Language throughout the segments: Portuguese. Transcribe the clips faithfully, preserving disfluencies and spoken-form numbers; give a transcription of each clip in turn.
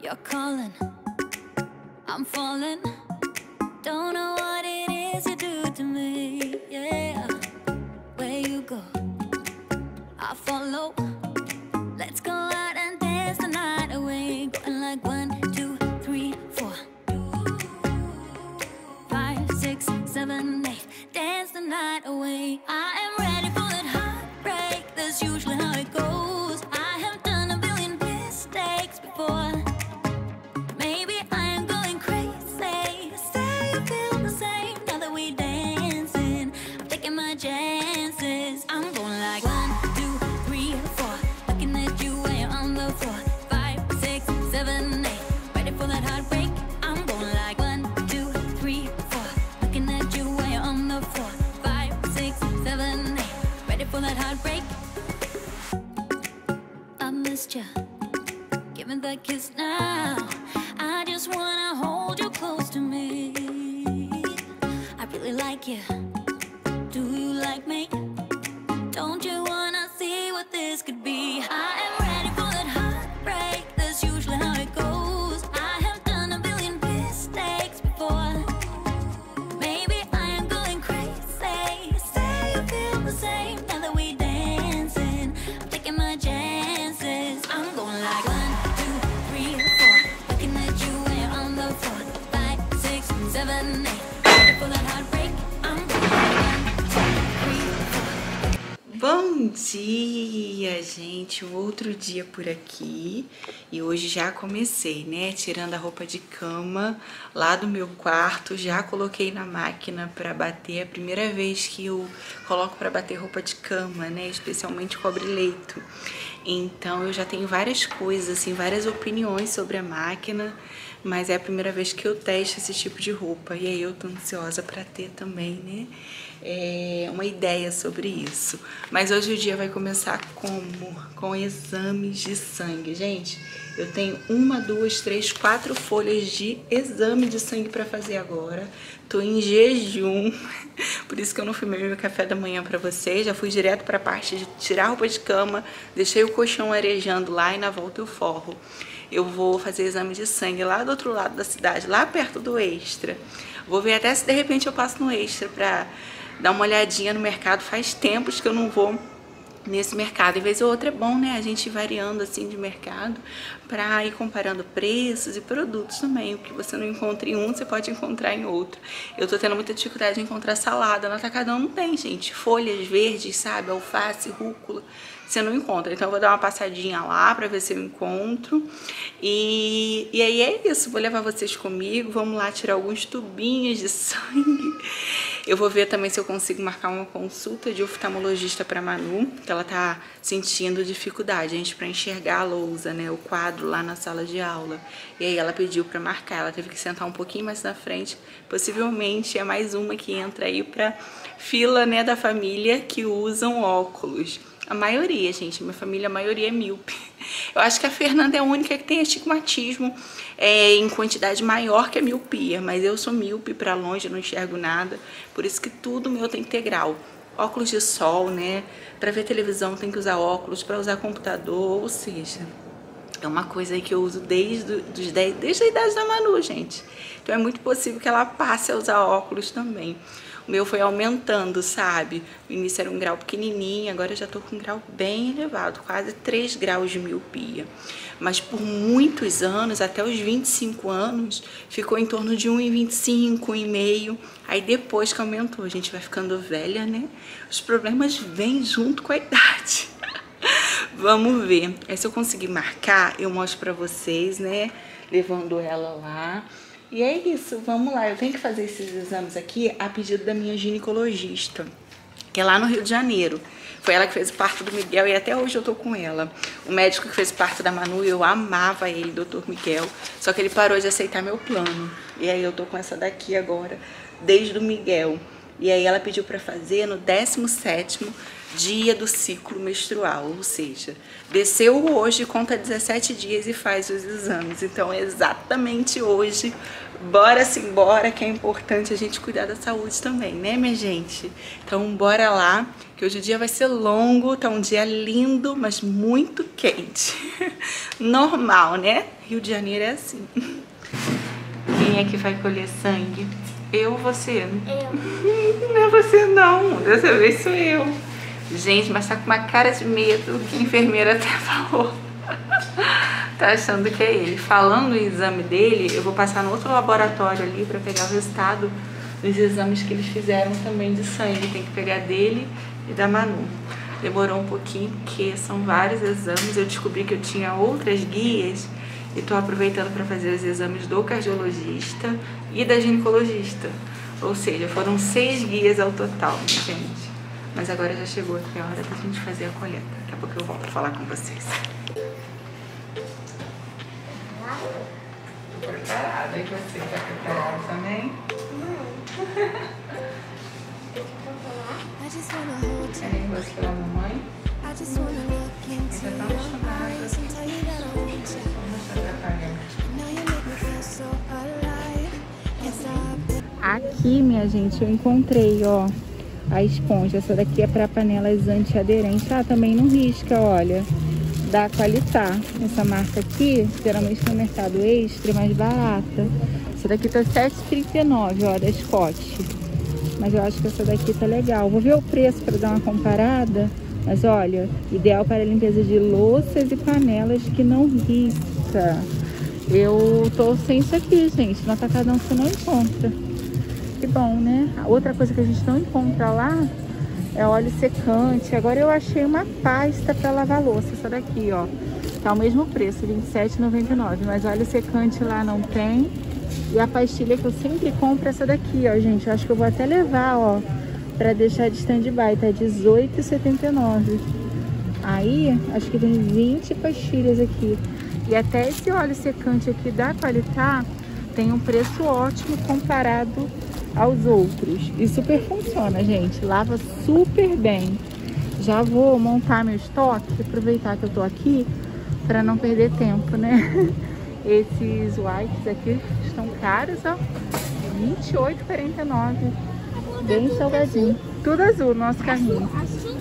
You're calling, I'm falling. Don't know what it is you do to me, yeah. Where you go, I follow. Let's go out and dance the night away. Going like one, two, three, four, five, six, seven, eight. Dance the night away. I am ready for that heartbreak. That's usually how it goes. I have done a billion mistakes before. Maybe I am going crazy. Say you feel the same now that we dancing. I'm taking my chances. I'm going like one, two, three, four. Looking at you when you're on the floor. Five, six, seven, eight. Ready for that heartbreak. I'm going like one, two, three, four. Looking at you when you're on the floor. Five, six, seven, eight. Ready for that heartbreak. I missed you. Give me that kiss now. I just wanna hold you close to me. I really like you. Do you like me? Don't you wanna see what this could be? I am ready for that heartbreak. That's usually how it goes. I have done a billion mistakes before. Maybe I am going crazy. Say you feel the same now that we dancing. I'm taking my chances. I'm going like one, two, three, four. Looking at you when you're on the floor. Five, six, seven, eight. Ready for that heartbreak. I'm going like one, two, three, four. Bom dia, gente, um outro dia por aqui e hoje já comecei, né, tirando a roupa de cama lá do meu quarto, já coloquei na máquina para bater, é a primeira vez que eu coloco para bater roupa de cama, né, especialmente cobre-leito, então eu já tenho várias coisas, assim, várias opiniões sobre a máquina, mas é a primeira vez que eu testo esse tipo de roupa e aí eu tô ansiosa para ter também, né, é, uma ideia sobre isso. Mas hoje o dia vai começar como? Com exames de sangue. Gente, eu tenho uma, duas, três, quatro folhas de exame de sangue para fazer agora. Tô em jejum, por isso que eu não filmei meu café da manhã para vocês. Já fui direto para a parte de tirar a roupa de cama, deixei o colchão arejando lá e na volta eu forro. Eu vou fazer exame de sangue lá do outro lado da cidade, lá perto do Extra. Vou ver até se de repente eu passo no Extra pra dar uma olhadinha no mercado. Faz tempos que eu não vou nesse mercado. E vez ou outra é bom, né? A gente ir variando assim de mercado pra ir comparando preços e produtos também. O que você não encontra em um, você pode encontrar em outro. Eu tô tendo muita dificuldade de encontrar salada. No atacadão não tem, gente. Folhas verdes, sabe? Alface, rúcula. Você não encontra, então eu vou dar uma passadinha lá pra ver se eu encontro. E, e aí é isso, vou levar vocês comigo, vamos lá tirar alguns tubinhos de sangue. Eu vou ver também se eu consigo marcar uma consulta de oftalmologista pra Manu, que ela tá sentindo dificuldade, gente, pra enxergar a lousa, né, o quadro lá na sala de aula. E aí ela pediu pra marcar, ela teve que sentar um pouquinho mais na frente, possivelmente é mais uma que entra aí pra fila, né, da família que usam óculos. A maioria, gente, minha família, a maioria é míope. Eu acho que a Fernanda é a única que tem astigmatismo é, em quantidade maior que a miopia, mas eu sou míope pra longe, eu não enxergo nada, por isso que tudo meu tem integral. Óculos de sol, né, pra ver televisão tem que usar óculos, pra usar computador, ou seja, é uma coisa aí que eu uso desde, dos dez, desde a idade da Manu, gente. Então é muito possível que ela passe a usar óculos também. O meu foi aumentando, sabe? No início era um grau pequenininho, agora eu já tô com um grau bem elevado, quase três graus de miopia. Mas por muitos anos, até os vinte e cinco anos, ficou em torno de um vírgula vinte e cinco, um vírgula cinco. Aí depois que aumentou, a gente vai ficando velha, né? Os problemas vêm junto com a idade. Vamos ver. Aí se eu conseguir marcar, eu mostro pra vocês, né? Levando ela lá. E é isso, vamos lá, eu tenho que fazer esses exames aqui a pedido da minha ginecologista, que é lá no Rio de Janeiro. Foi ela que fez o parto do Miguel e até hoje eu tô com ela. O médico que fez o parto da Manu, eu amava ele, doutor Miguel, só que ele parou de aceitar meu plano. E aí eu tô com essa daqui agora, desde o Miguel. E aí ela pediu para fazer no décimo sétimo dia do ciclo menstrual, ou seja, desceu hoje, conta dezessete dias e faz os exames. Então é exatamente hoje. Bora sim, bora, que é importante a gente cuidar da saúde também, né, minha gente? Então bora lá, que hoje o dia vai ser longo, tá um dia lindo, mas muito quente. Normal, né? Rio de Janeiro é assim. Quem é que vai colher sangue? Eu ou você? Eu. Não é você não, dessa vez sou eu. Gente, mas tá com uma cara de medo, que a enfermeira até falou. Tá achando que é ele. Falando em exame dele, eu vou passar no outro laboratório ali pra pegar o resultado dos exames que eles fizeram também de sangue. Tem que pegar dele e da Manu. Demorou um pouquinho, porque são vários exames. Eu descobri que eu tinha outras guias e tô aproveitando para fazer os exames do cardiologista e da ginecologista. Ou seja, foram seis guias ao total, gente. Mas agora já chegou aqui a hora da gente fazer a coleta. Daqui a pouco eu volto a falar com vocês. Tô preparada. E você, tá preparado também? Não. Querem você pela mamãe? Você tá me chamando. Aqui, minha gente, eu encontrei, ó, a esponja. Essa daqui é para panelas antiaderentes. Ah, também não risca, olha, da Qualitar. Essa marca aqui, geralmente no mercado extra, é mais barata. Essa daqui tá sete reais e trinta e nove centavos, ó, da Scott. Mas eu acho que essa daqui tá legal. Vou ver o preço para dar uma comparada. Mas olha, ideal para limpeza de louças e panelas que não risca. Eu tô sem isso aqui, gente. No atacadão você não encontra. Que bom, né? A outra coisa que a gente não encontra lá é óleo secante. Agora eu achei uma pasta para lavar louça. Essa daqui, ó. Tá o mesmo preço, vinte e sete reais e noventa e nove centavos. Mas óleo secante lá não tem. E a pastilha que eu sempre compro é essa daqui, ó, gente. Eu acho que eu vou até levar, ó, pra deixar de stand-by. Tá dezoito reais e setenta e nove centavos. Aí, acho que tem vinte pastilhas aqui. E até esse óleo secante aqui da Qualitar tem um preço ótimo comparado aos outros. E super funciona, gente. Lava super bem. Já vou montar meu estoque, aproveitar que eu tô aqui para não perder tempo, né? Esses wipes aqui estão caros, ó. vinte e oito reais e quarenta e nove centavos. Bem salgadinho. Tudo azul no nosso carrinho.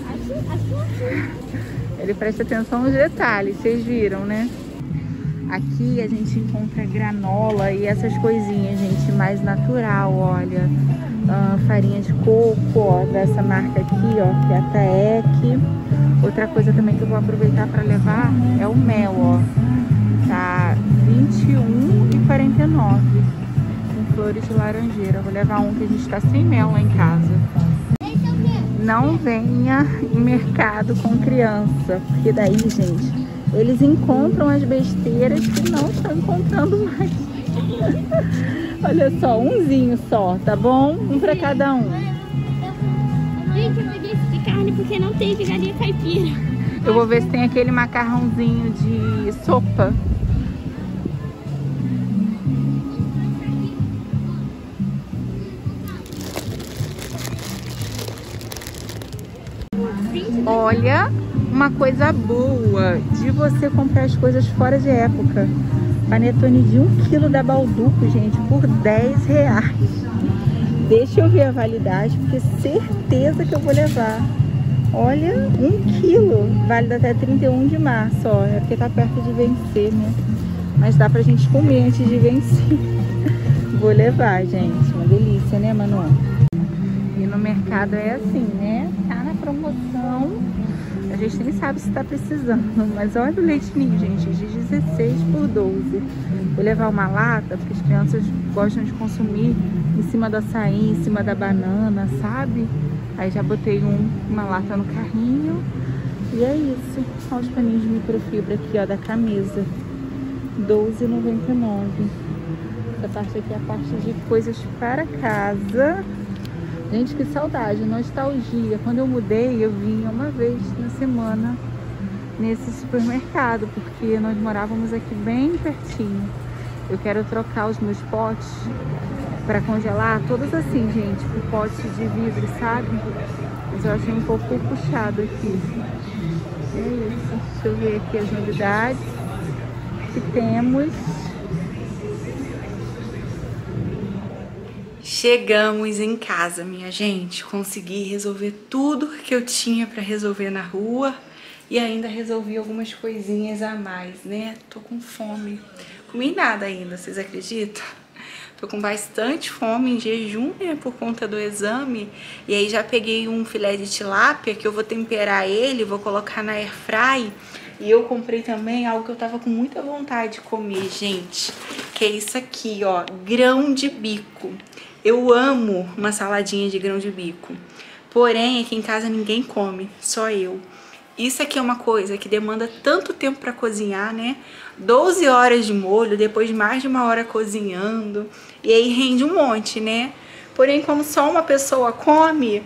Ele presta atenção nos detalhes, vocês viram, né? Aqui a gente encontra granola e essas coisinhas, gente, mais natural, olha. Ah, farinha de coco, ó, dessa marca aqui, ó, que é a Taek. Outra coisa também que eu vou aproveitar para levar é o mel, ó. Tá vinte e um reais e quarenta e nove centavos, com flores de laranjeira. Vou levar um que a gente tá sem mel lá em casa. Não venha em mercado com criança, porque daí, gente, eles encontram as besteiras que não estão encontrando mais. Olha só, umzinho só, tá bom? Um pra cada um. Gente, eu peguei esse de carne porque não tem de galinha caipira. Eu vou ver se tem aquele macarrãozinho de sopa. Olha, uma coisa boa de você comprar as coisas fora de época. Panetone de um quilo da Balduco, gente, por dez reais. Deixa eu ver a validade, porque certeza que eu vou levar. Olha, um quilo, válida até trinta e um de março, ó. É porque tá perto de vencer, né? Mas dá pra gente comer antes de vencer. Vou levar, gente. Uma delícia, né, Manu? E no mercado é assim, né? Tá na promoção. A gente nem sabe se tá precisando. Mas olha o leite ninho, gente. De dezesseis por doze. Vou levar uma lata, porque as crianças gostam de consumir em cima do açaí, em cima da banana, sabe? Aí já botei um, uma lata no carrinho. E é isso. Olha os paninhos de microfibra aqui, ó, da camisa. doze reais e noventa e nove centavos. Essa parte aqui é a parte de coisas para casa. Gente, que saudade, nostalgia. Quando eu mudei, eu vinha uma vez na semana nesse supermercado, porque nós morávamos aqui bem pertinho. Eu quero trocar os meus potes pra congelar, todas assim, gente, com pote de vidro, sabe? Mas eu achei um pouco puxado aqui. É isso. Deixa eu ver aqui as novidades que temos. Chegamos em casa, minha gente. Consegui resolver tudo que eu tinha pra resolver na rua e ainda resolvi algumas coisinhas a mais, né? Tô com fome. Comi nada ainda, vocês acreditam? Tô com bastante fome, em jejum, né, por conta do exame. E aí já peguei um filé de tilápia que eu vou temperar ele, vou colocar na airfry. E eu comprei também algo que eu tava com muita vontade de comer, gente. Que é isso aqui, ó, grão de bico. Eu amo uma saladinha de grão de bico. Porém, aqui em casa ninguém come, só eu. Isso aqui é uma coisa que demanda tanto tempo pra cozinhar, né? doze horas de molho, depois mais de uma hora cozinhando. E aí rende um monte, né? Porém, como só uma pessoa come,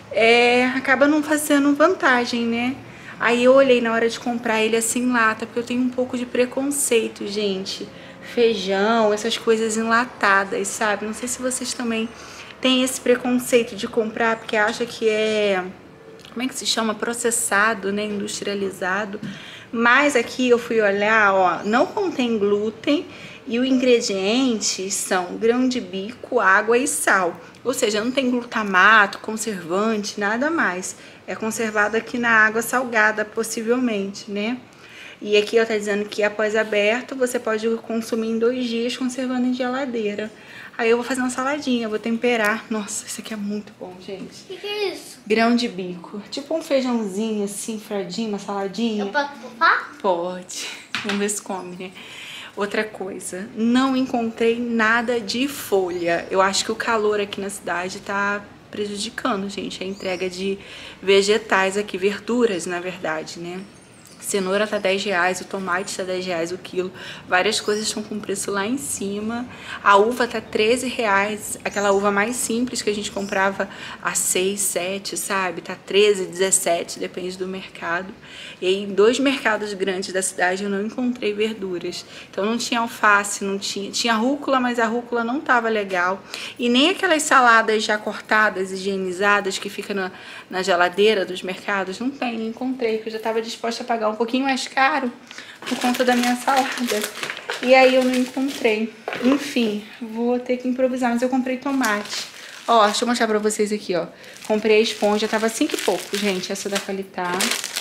é, acaba não fazendo vantagem, né? Aí eu olhei na hora de comprar ele assim em lata, porque eu tenho um pouco de preconceito, gente. Feijão, essas coisas enlatadas, sabe? Não sei se vocês também têm esse preconceito de comprar, porque acha que é... como é que se chama? Processado, né? Industrializado. Mas aqui eu fui olhar, ó, não contém glúten e os ingredientes são grão de bico, água e sal. Ou seja, não tem glutamato, conservante, nada mais. É conservado aqui na água salgada, possivelmente, né? E aqui ó, tá dizendo que após aberto, você pode consumir em dois dias conservando em geladeira. Aí eu vou fazer uma saladinha, vou temperar. Nossa, isso aqui é muito bom, gente. O que, que é isso? Grão de bico. Tipo um feijãozinho assim, fradinho, uma saladinha. Eu posso pufar? Pode. Vamos ver se come, né? Outra coisa, não encontrei nada de folha. Eu acho que o calor aqui na cidade tá prejudicando, gente, a entrega de vegetais aqui, verduras, na verdade, né? Cenoura tá dez reais, o tomate tá dez reais o quilo. Várias coisas estão com preço lá em cima. A uva tá treze reais, aquela uva mais simples que a gente comprava a seis, sete, sabe? Tá treze, dezessete, depende do mercado. E aí, em dois mercados grandes da cidade eu não encontrei verduras. Então não tinha alface, não tinha... Tinha rúcula, mas a rúcula não tava legal. E nem aquelas saladas já cortadas, higienizadas, que fica na, na geladeira dos mercados, não tem, não encontrei, porque eu já tava disposta a pagar um pouquinho mais caro por conta da minha salada. E aí eu não encontrei. Enfim, vou ter que improvisar, mas eu comprei tomate. Ó, deixa eu mostrar pra vocês aqui, ó. Comprei a esponja, tava cinco e pouco, gente, essa da Qualitá.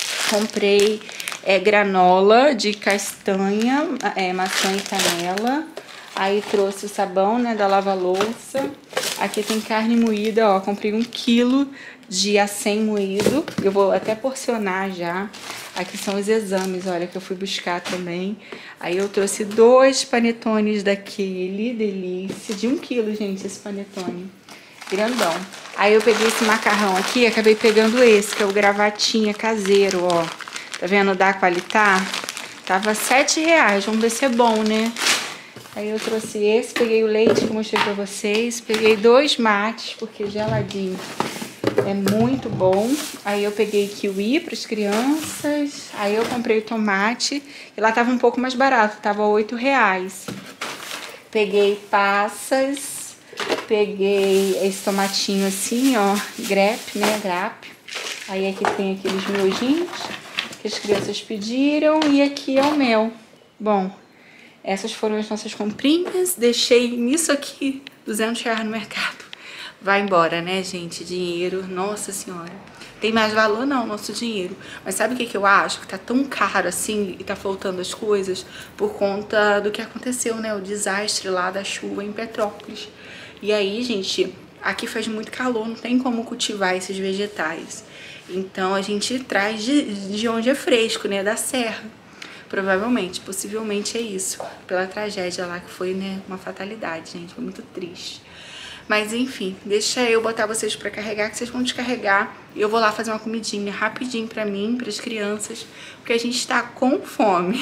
Comprei é, granola de castanha, é, maçã e canela. Aí trouxe o sabão, né, da lava-louça. Aqui tem carne moída, ó, comprei um quilo de acém moído. Eu vou até porcionar já. Aqui são os exames, olha, que eu fui buscar também. Aí eu trouxe dois panetones daquele, delícia. De um quilo, gente, esse panetone. Grandão. Aí eu peguei esse macarrão aqui e acabei pegando esse, que é o gravatinha caseiro, ó. Tá vendo? Da Qualitá. Tava sete reais, vamos ver se é bom, né? Aí eu trouxe esse, peguei o leite que eu mostrei pra vocês. Peguei dois mates, porque geladinho é muito bom. Aí eu peguei kiwi para as crianças. Aí eu comprei o tomate. E lá tava um pouco mais barato, tava oito reais. Peguei passas. Peguei esse tomatinho assim, ó, grep, né, grap. Aí aqui tem aqueles miojinhos que as crianças pediram. E aqui é o mel. Bom, essas foram as nossas comprinhas. Deixei nisso aqui duzentos reais no mercado. Vai embora, né, gente? Dinheiro, nossa senhora. Tem mais valor não, nosso dinheiro. Mas sabe o que que eu acho? Que tá tão caro assim e tá faltando as coisas por conta do que aconteceu, né? O desastre lá da chuva em Petrópolis. E aí, gente, aqui faz muito calor, não tem como cultivar esses vegetais. Então a gente traz de, de onde é fresco, né? Da serra. Provavelmente, possivelmente é isso. Pela tragédia lá que foi, né? Uma fatalidade, gente. Foi muito triste. Mas enfim, deixa eu botar vocês pra carregar, que vocês vão descarregar. E eu vou lá fazer uma comidinha rapidinho pra mim, pras crianças, porque a gente tá com fome.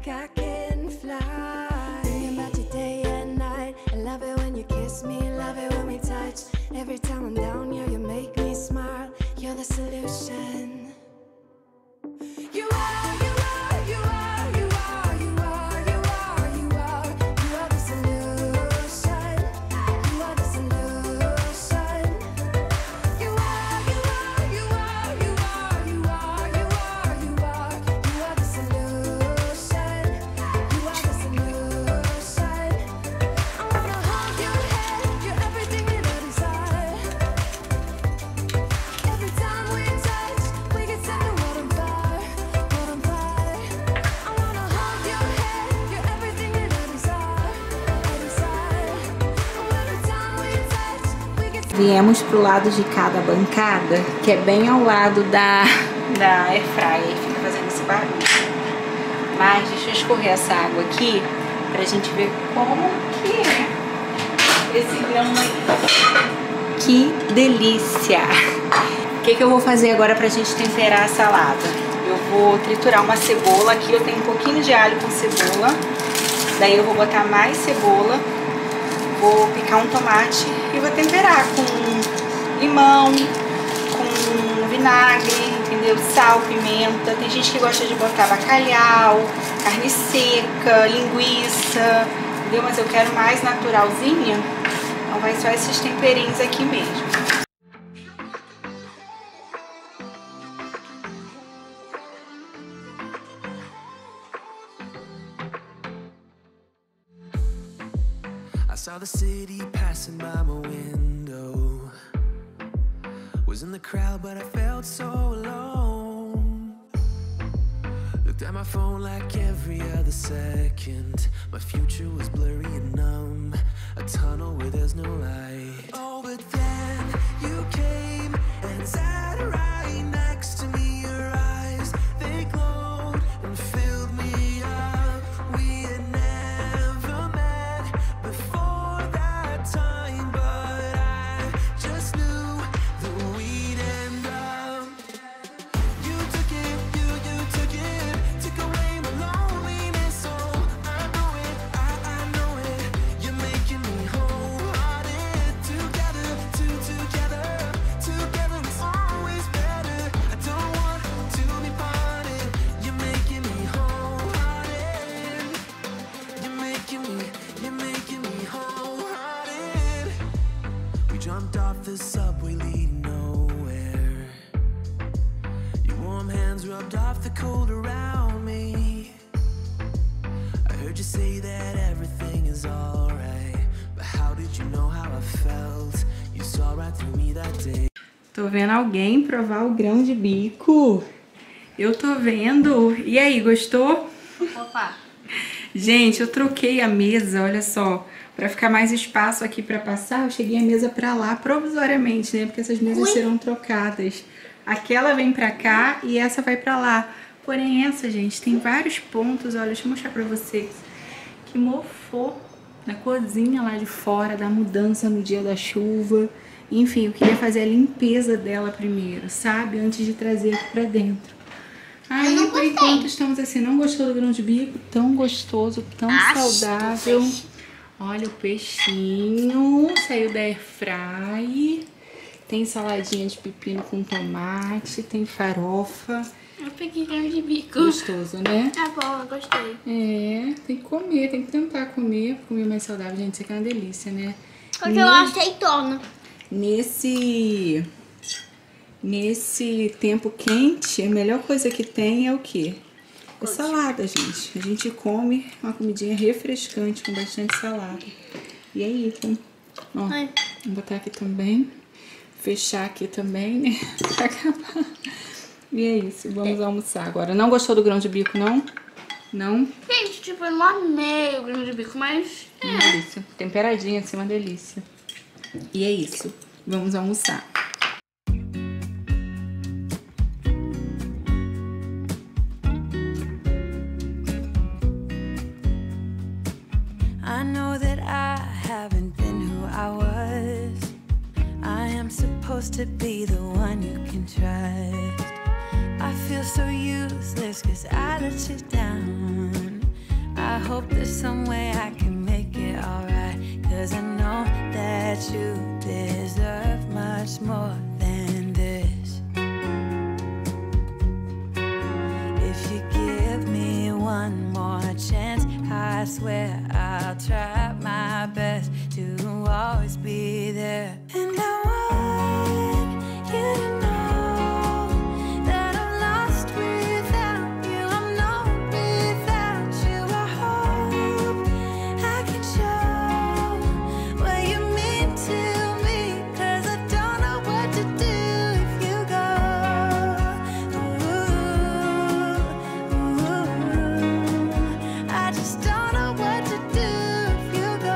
like I can fly. Thinking about you day and night. I love it when you kiss me, love it when we touch. Every time I'm down, yeah, you make me smile. You're the solution. You are, you are, you are, you are, you are, you are, you are. You are the solution. You are the solution. You are, you are, you are, you are, you are, you are, you are. You are the solution. You are the solution. I wanna hold your hand. You're everything that I desire. Every time we touch, we get set to what I'm fire, what I'm fire. I wanna hold your hand. You're everything that I desire, I desire. Oh, every time we touch, we get set. Viemos pro lado de cada bancada, que é bem ao lado da, da airfryer, fica fazendo esse barulho. Mas deixa eu escorrer essa água aqui pra gente ver como que é esse grão aí. Que delícia! O que que eu vou fazer agora pra gente temperar a salada? Eu vou triturar uma cebola, aqui eu tenho um pouquinho de alho com cebola, daí eu vou botar mais cebola, vou picar um tomate e vou temperar com limão, com vinagre, entendeu? Sal, pimenta. Tem gente que gosta de botar bacalhau, carne seca, linguiça, entendeu? Mas eu quero mais naturalzinha, então vai só esses temperinhos aqui mesmo. I saw the city passing by my window. Was in the crowd, but I felt so alone. Looked at my phone like every other second. My future was blurry and numb, a tunnel where there's no light. Oh, but then you came and sat right next to me. Your eyes, they glowed and filled me up. We had never met before that time, but I just knew that we'd end up. You took it, you, you took it, took away my loneliness. Oh, I know it, I, I know it. You're making me wholehearted. Together, two together, together it's always better. I don't want to be parted. You're making me wholehearted. You're making me, you're making me wholehearted. We jumped off the subway leading nowhere. Your warm hands rubbed off the cold around me. I heard you say that everything is alright, but how did you know how I felt? You saw right through me that day. Tô vendo alguém provar o grão de bico. Eu tô vendo. E aí, gostou? Opa! Gente, eu troquei a mesa, olha só, pra ficar mais espaço aqui pra passar, eu cheguei a mesa pra lá provisoriamente, né? Porque essas mesas serão trocadas. Aquela vem pra cá e essa vai pra lá. Porém, essa, gente, tem vários pontos, olha, deixa eu mostrar pra vocês, que mofou na cozinha lá de fora, da mudança no dia da chuva. Enfim, eu queria fazer a limpeza dela primeiro, sabe? Antes de trazer aqui pra dentro. Aí, não por gostei. enquanto, estamos assim, não gostou do grão de bico? Tão gostoso, tão Acho saudável. peixe. Olha o peixinho, saiu da airfry. Tem saladinha de pepino com tomate, tem farofa. Eu peguei grão de bico. Gostoso, né? Tá bom, eu gostei. É, tem que comer, tem que tentar comer, comer mais saudável, gente, isso aqui é uma delícia, né? Porque eu aceitona. Nesse, nesse tempo quente, a melhor coisa que tem é o quê? É salada, gente. A gente come uma comidinha refrescante com bastante salada. E é isso. Ó, Ai. vou botar aqui também. Fechar aqui também, né? Pra acabar. E é isso, vamos almoçar agora. Não gostou do grão de bico, não? Não? Gente, tipo, eu não amei o grão de bico, mas... Uma delícia. Temperadinha assim, uma delícia. E é isso. Vamos almoçar. I know that I haven't been who I was. I am supposed to be the one you can trust. I feel so useless cause I let you down. I hope there's some way I can make it alright, 'cause I know that you deserve much more than this. If you give me one more chance, I swear I'll try my best to always be there. And I want you to know that I'm lost without you. I'm not without you. I hope I can show what you mean to me, 'cause I don't know what to do if you go. Ooh, ooh, I just don't know what to do if you go.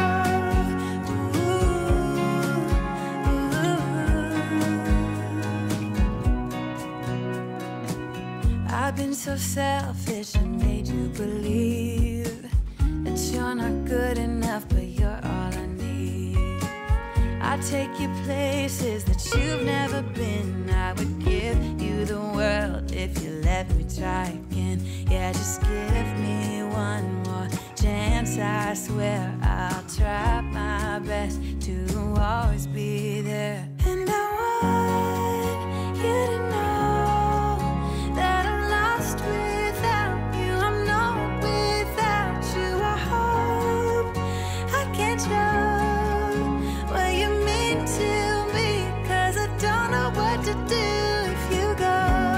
I've been so selfish and made you believe that you're not good enough, but you're all I need. I take you places that you've never been. I would give you the world if you let me try again. Yeah, just give me one more chance. I swear I'll try my best to always be there. And I want you to know that I'm lost without you. I'm not without you. I hope I can show what you mean to me, 'cause I don't know what to do if you go.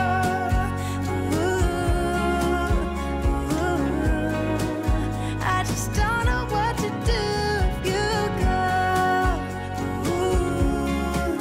Ooh, ooh, I just don't know what to do if you go. Ooh,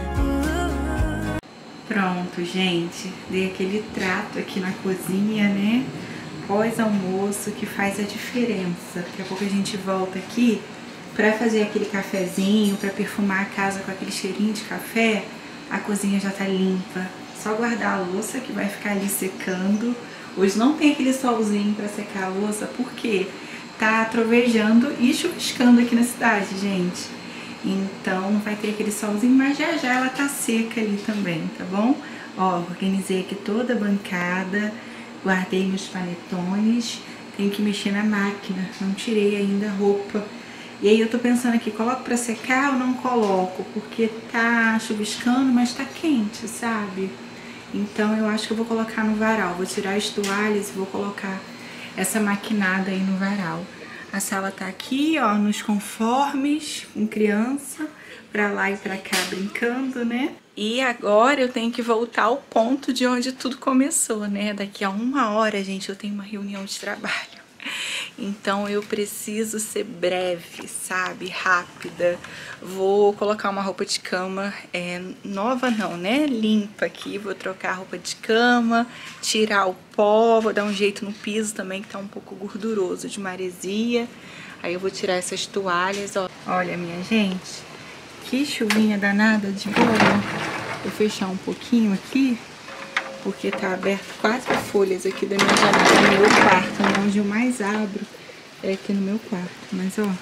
ooh. Pronto, gente, dei aquele trato aqui na cozinha, né? Pós-almoço, que faz a diferença. Daqui a pouco a gente volta aqui pra fazer aquele cafezinho, pra perfumar a casa com aquele cheirinho de café. A cozinha já tá limpa. Só guardar a louça que vai ficar ali secando. Hoje não tem aquele solzinho pra secar a louça, porque tá trovejando e chuviscando aqui na cidade, gente. Então não vai ter aquele solzinho, mas já já ela tá seca ali também, tá bom? Ó, organizei aqui toda a bancada, guardei meus panetones, tenho que mexer na máquina, não tirei ainda a roupa. E aí eu tô pensando aqui, coloco pra secar ou não coloco? Porque tá chuviscando, mas tá quente, sabe? Então eu acho que eu vou colocar no varal, vou tirar as toalhas e vou colocar essa maquinada aí no varal. A sala tá aqui, ó, nos conformes, com criança, pra lá e pra cá brincando, né? E agora eu tenho que voltar ao ponto de onde tudo começou, né? Daqui a uma hora, gente, eu tenho uma reunião de trabalho. Então eu preciso ser breve, sabe? Rápida. Vou colocar uma roupa de cama é, nova não, né? Limpa aqui. Vou trocar a roupa de cama, tirar o pó, vou dar um jeito no piso também, que tá um pouco gorduroso de maresia. Aí eu vou tirar essas toalhas, ó. Olha, minha gente, que chuvinha danada de boa. Vou fechar um pouquinho aqui, porque tá aberto quatro folhas aqui da minha janela no meu quarto, né? Onde eu mais abro é aqui no meu quarto. Mas, ó,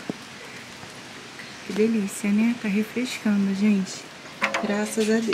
que delícia, né? Tá refrescando, gente. Graças a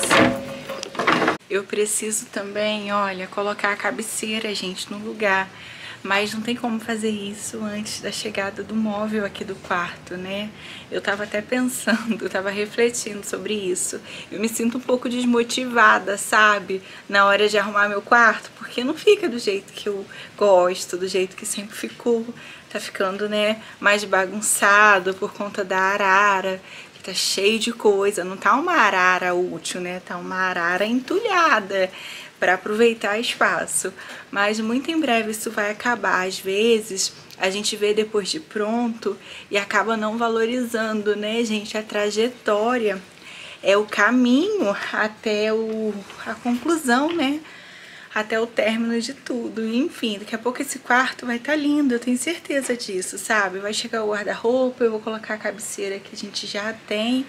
Deus. Eu preciso também, olha, colocar a cabeceira, gente, no lugar. Mas não tem como fazer isso antes da chegada do móvel aqui do quarto, né? Eu tava até pensando, tava refletindo sobre isso. Eu me sinto um pouco desmotivada, sabe? Na hora de arrumar meu quarto, porque não fica do jeito que eu gosto, do jeito que sempre ficou. Tá ficando, né, mais bagunçado por conta da arara, que tá cheio de coisa. Não tá uma arara útil, né? Tá uma arara entulhada, para aproveitar espaço, mas muito em breve isso vai acabar. Às vezes a gente vê depois de pronto e acaba não valorizando, né, gente, a trajetória, é o caminho até o, a conclusão, né, até o término de tudo. E, enfim, daqui a pouco esse quarto vai estar lindo, eu tenho certeza disso, sabe? Vai chegar o guarda-roupa, eu vou colocar a cabeceira que a gente já tem,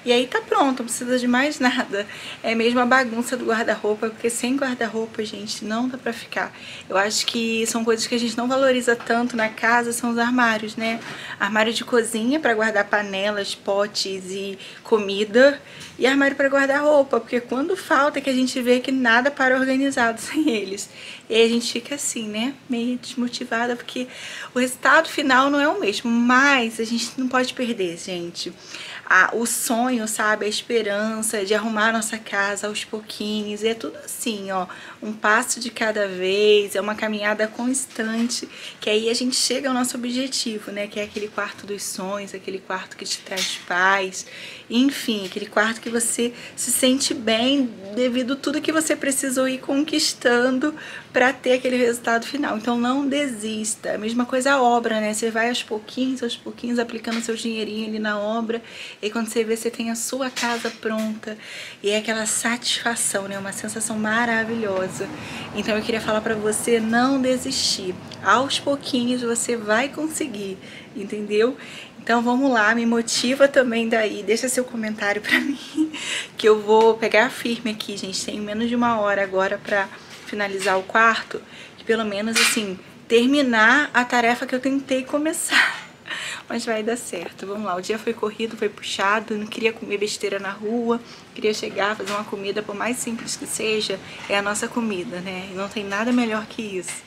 E aí tá pronto, não precisa de mais nada. É mesmo a bagunça do guarda-roupa, porque sem guarda-roupa, gente, não dá pra ficar. Eu acho que são coisas que a gente não valoriza tanto na casa, são os armários, né? Armário de cozinha pra guardar panelas, potes e comida. E armário pra guardar roupa, porque quando falta é que a gente vê que nada para organizado sem eles. E aí a gente fica assim, né? Meio desmotivada, porque o resultado final não é o mesmo. Mas a gente não pode perder, gente. Ah, o sonho, sabe? A esperança de arrumar a nossa casa aos pouquinhos. E é tudo assim, ó. Um passo de cada vez. É uma caminhada constante. Que aí a gente chega ao nosso objetivo, né? Que é aquele quarto dos sonhos. Aquele quarto que te traz paz. Enfim, aquele quarto que você se sente bem devido a tudo que você precisou ir conquistando para ter aquele resultado final. Então não desista. A mesma coisa a obra, né? Você vai aos pouquinhos, aos pouquinhos, aplicando seu dinheirinho ali na obra. E quando você vê, você tem a sua casa pronta. E é aquela satisfação, né? Uma sensação maravilhosa. Então eu queria falar para você não desistir. Aos pouquinhos você vai conseguir, entendeu? Então vamos lá, me motiva também daí, deixa seu comentário pra mim, que eu vou pegar firme aqui, gente. Tenho menos de uma hora agora pra finalizar o quarto, que pelo menos assim, terminar a tarefa que eu tentei começar. Mas vai dar certo, vamos lá. O dia foi corrido, foi puxado, não queria comer besteira na rua, queria chegar, fazer uma comida, por mais simples que seja, é a nossa comida, né? E não tem nada melhor que isso.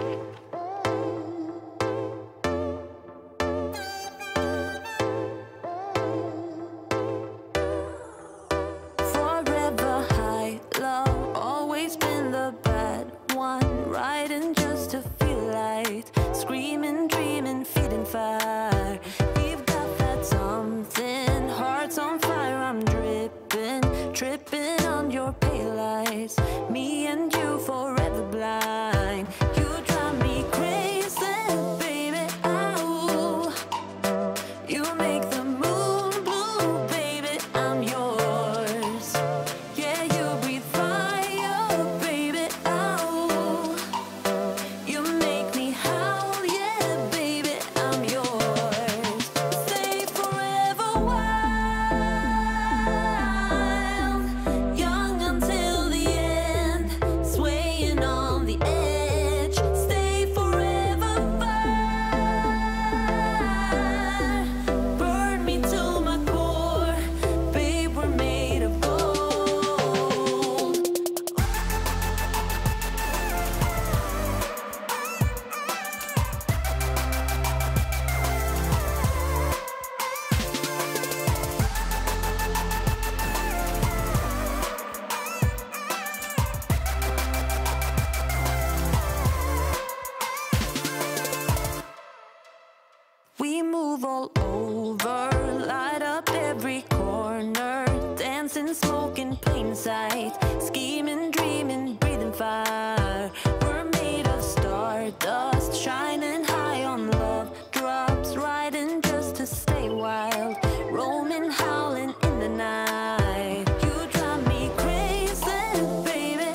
We move all over, light up every corner, dancing, smoking, plain sight, scheming, dreaming, breathing fire. We're made of stardust, shining high on love drops, riding just to stay wild, roaming, howling in the night. You drive me crazy, baby,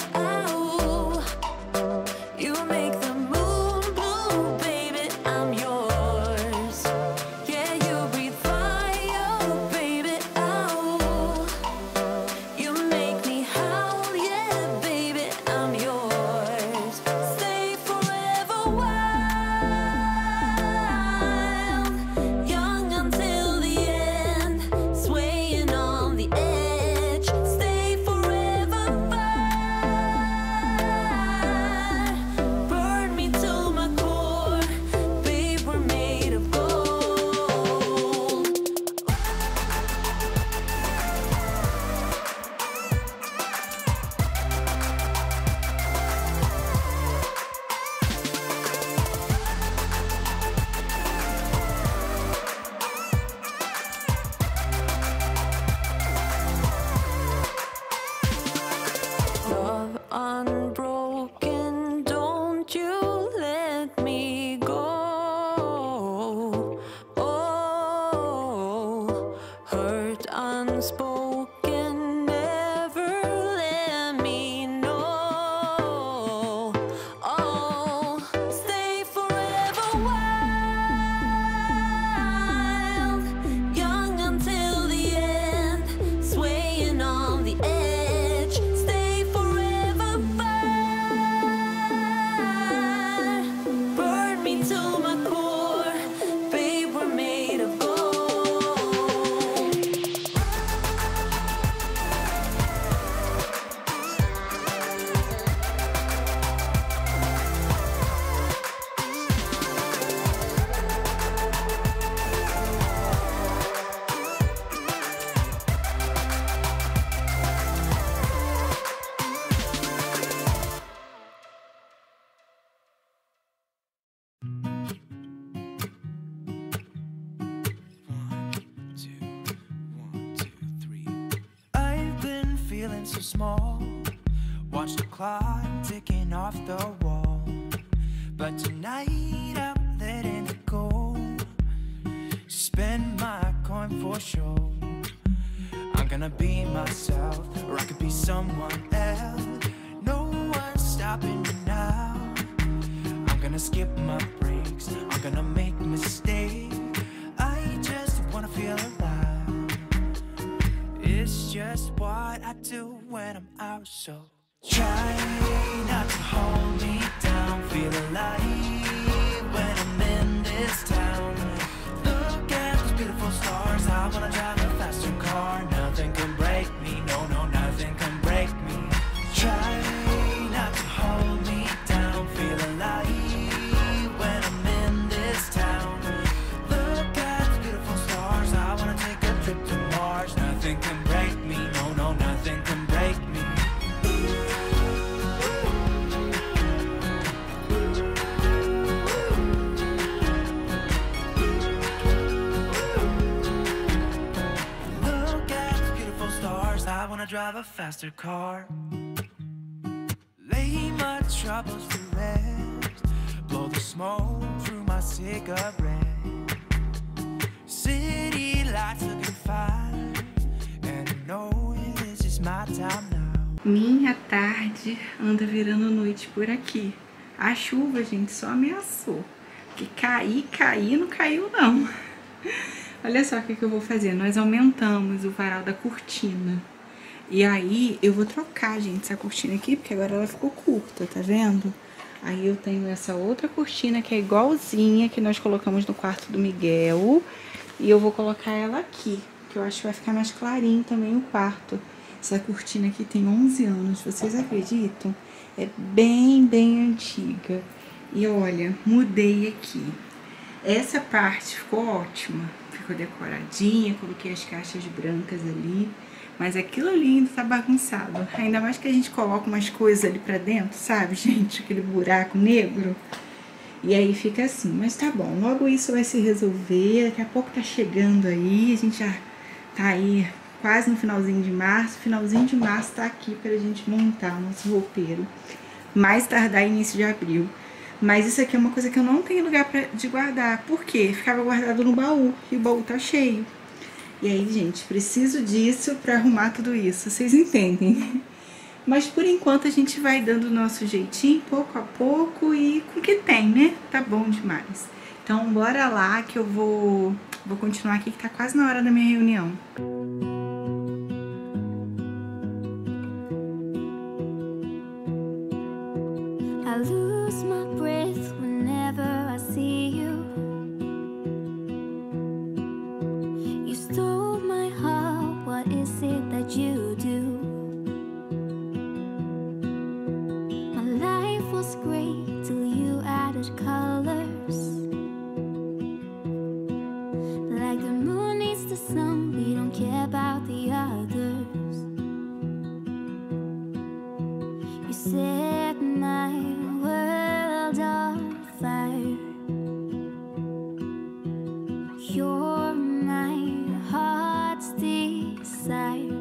ow. You make the moon blue, baby, I'm yours. Burn feeling so small. Watch the clock ticking off the wall. But tonight I'm letting it go. Spend my coin for sure. I'm gonna be myself, or I could be someone else. No one's stopping me now. I'm gonna skip my breaks, I'm gonna make mistakes. I just wanna feel alive. It's just what I do when I'm out, so try not to hold me down. Feel alive when I'm in this town. Look at those beautiful stars. I wanna drive a faster car. Nothing can break me, no, no, nothing can break me. Try not to hold me down. Feel alive when I'm in this town. Look at those beautiful stars. I wanna take a trip to Mars. Nothing can break me, no, no, nothing can break me. I wanna drive a faster car. Lay my troubles to rest. Blow the smoke through my cigarette. City lights looking fine, and I know this is my time now. Minha tarde anda virando noite por aqui. A chuva, gente, só ameaçou. Que cair, cair, não caiu não. Olha só o que, que eu vou fazer. Nós aumentamos o varal da cortina. E aí, eu vou trocar, gente, essa cortina aqui, porque agora ela ficou curta, tá vendo? Aí eu tenho essa outra cortina que é igualzinha, que nós colocamos no quarto do Miguel. E eu vou colocar ela aqui, que eu acho que vai ficar mais clarinho também o quarto. Essa cortina aqui tem onze anos, vocês acreditam? É bem, bem antiga. E olha, mudei aqui. Essa parte ficou ótima, ficou decoradinha, coloquei as caixas brancas ali. Mas aquilo ali ainda tá bagunçado. Ainda mais que a gente coloca umas coisas ali pra dentro, sabe, gente? Aquele buraco negro. E aí fica assim. Mas tá bom, logo isso vai se resolver. Daqui a pouco tá chegando aí. A gente já tá aí quase no finalzinho de março. Finalzinho de março tá aqui pra gente montar o nosso roupeiro. Mais tardar início de abril. Mas isso aqui é uma coisa que eu não tenho lugar pra, de guardar. Por quê? Ficava guardado no baú. E o baú tá cheio. E aí, gente, preciso disso pra arrumar tudo isso, vocês entendem? Mas por enquanto a gente vai dando o nosso jeitinho, pouco a pouco, e com o que tem, né? Tá bom demais. Então, bora lá que eu vou, vou continuar aqui, que tá quase na hora da minha reunião. I lose my breath whenever I see you. You stole my heart, what is it that you do? My life was great till you added colors. Like the moon needs the sun, we don't care about the others. You set my world on fire. You're my heart's desire.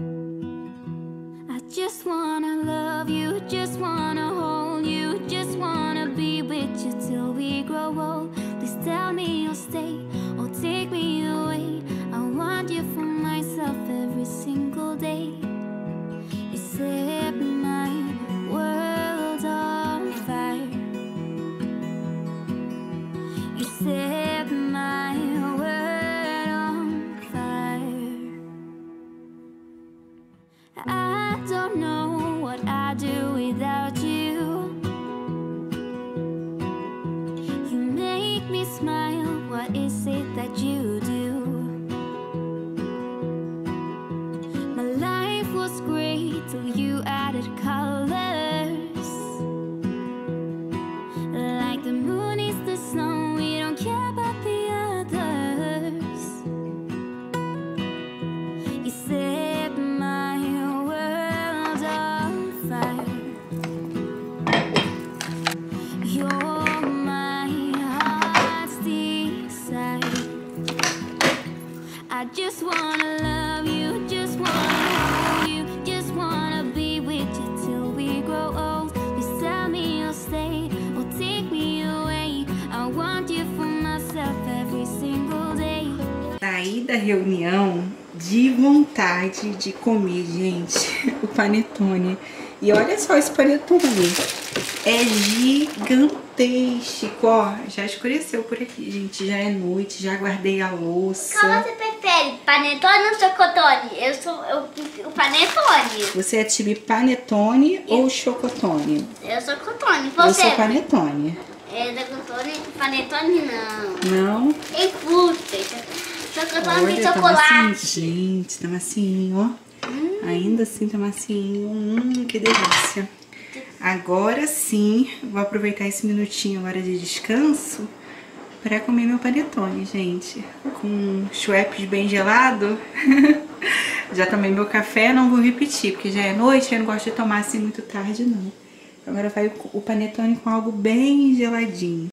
I just wanna love you, just wanna hold you, just wanna be with you till we grow old. Please tell me you'll stay or take me away. I want you for myself every single day. You set my world on fire. You set my world on fire. I don't know what I'd do without you. You make me smile, what is it that you do? My life was great till you added colors. Like the moon is the sun, we don't care about the others. You set my world on fire. You're my heart's desire. saí da reunião de vontade de comer, gente, o panetone. E olha só esse panetone, é gigantesco, ó, já escureceu por aqui, gente, já é noite, já guardei a louça. Qual você prefere, panetone ou chocotone? Eu sou eu, o panetone. Você é time panetone ou chocotone? Eu sou chocotone, Eu você? sou panetone. É da chocotone, panetone não. Não? Tem fruta, chocotone Olha, tem tá chocolate. macio, gente, tá macinho, ó. Hum. Ainda assim tá macinho, hum, que delícia. Agora sim, vou aproveitar esse minutinho agora de descanso pra comer meu panetone, gente. Com Schweppes bem gelado. Já tomei meu café, não vou repetir, porque já é noite e eu não gosto de tomar assim muito tarde, não. Agora vai o panetone com algo bem geladinho.